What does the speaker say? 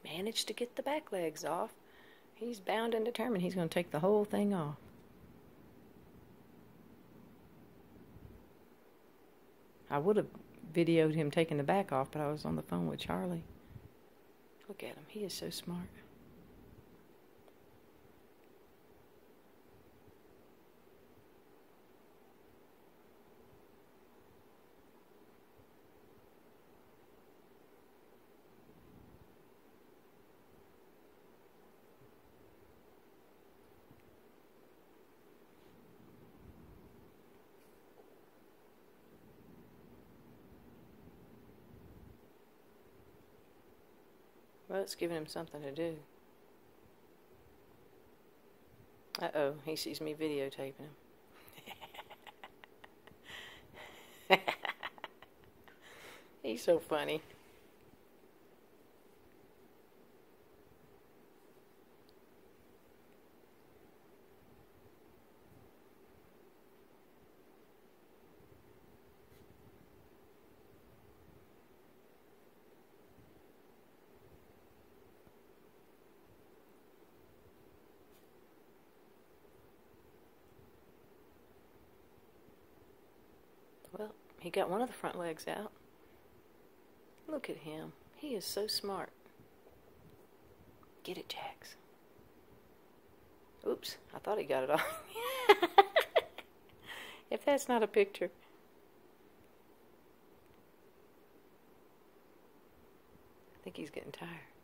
managed to get the back legs off. He's bound and determined he's going to take the whole thing off. I would have videoed him taking the back off, but I was on the phone with Charlie. Look at him. He is so smart. Well, it's giving him something to do. Uh-oh, he sees me videotaping him. He's so funny. Well, he got one of the front legs out. Look at him. He is so smart. Get it, Jax. Oops, I thought he got it off. If that's not a picture. I think he's getting tired.